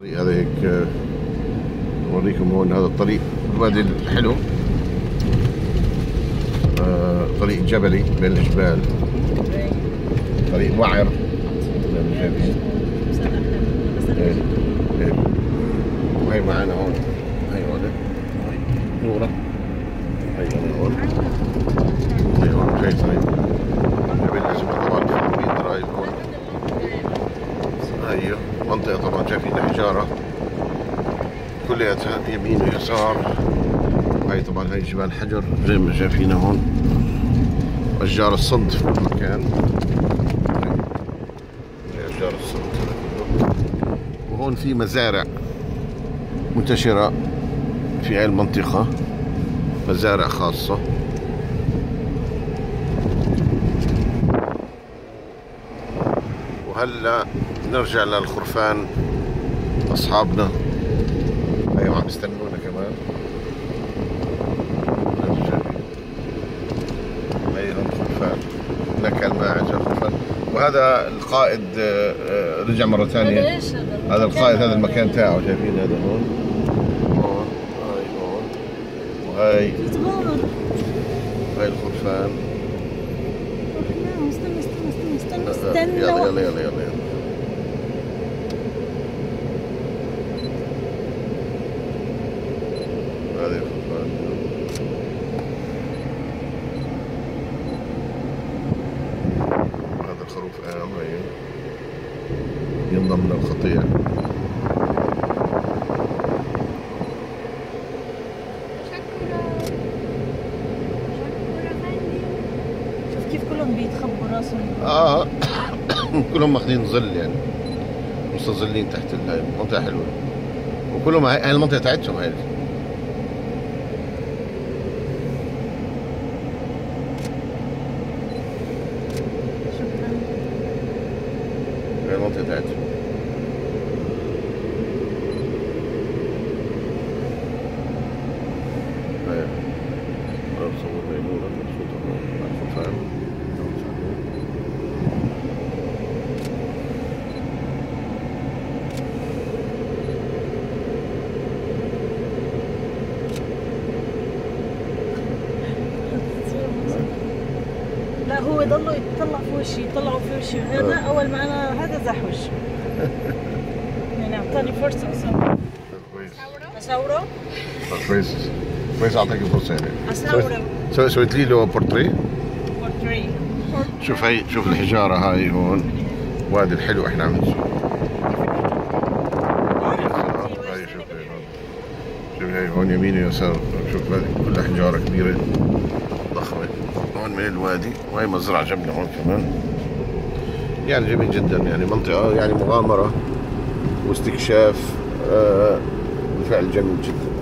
هذا هيك اوريكم هون هذا الطريق الوادي الحلو. طريق جبلي بين الجبال، طريق وعر زي ما شايفين. وهي معنا هون، هي هون هي نورة، هي أنا هون، هي هون جاي طريق جبل الأزمة طبعا في درايف هون. هي منطقة طبعا شايفين حجارة كلياتها يمين ويسار. هاي طبعا هاي جبال حجر زي ما شايفين هون، أشجار الصد في كل مكان، هاي أشجار الصد كله. وهون في مزارع منتشرة في هاي المنطقة، مزارع خاصة. وهلا نرجع للخرفان أصحابنا، أيوة عم يستنونا كمان. هي هون خرفان، هناك الماعز خرفان. وهذا القائد رجع مرة ثانية. هذا القائد، هذا المكان تاعه شايفين، هذا هون هون هاي هون، وهاي هاي الخرفان. استنى يلا يلا يلا يلا. هذه الخرفان. هذا الخروف قام هي ينضم للقطيع. شوف كيف كلهم بيتخبوا راسهم. كلهم ماخذين ظل، يعني مستظلين تحت هاي المنطقة حلوة. وكلهم هاي المنطقة تاعتهم هاي. هاي المنطقة تاعتهم. هاي بصور ميمونة مبسوطة مع الخرفان. لا هو يضلوا يطلع في وشي، يطلعوا في وشي. هذا اول ما انا هذا زح وشي. يعني اعطاني فرصه كويس. اصوره. كويس كويس، اعطيك فرصة يعني. اصوره. سويت لي له بورتري. بورتري. شوف هاي، شوف الحجارة هاي هون، وادي الحلو احنا عم نشوف. هاي شوف هاي هون، شوف هاي هون يمين ويسار، شوف هذه كلها حجارة كبيرة ضخمة هون من الوادي. وهي مزرعة جنبنا هون كمان، يعني جميل جدا، يعني منطقة يعني مغامرة واستكشاف بالفعل جميل جدا.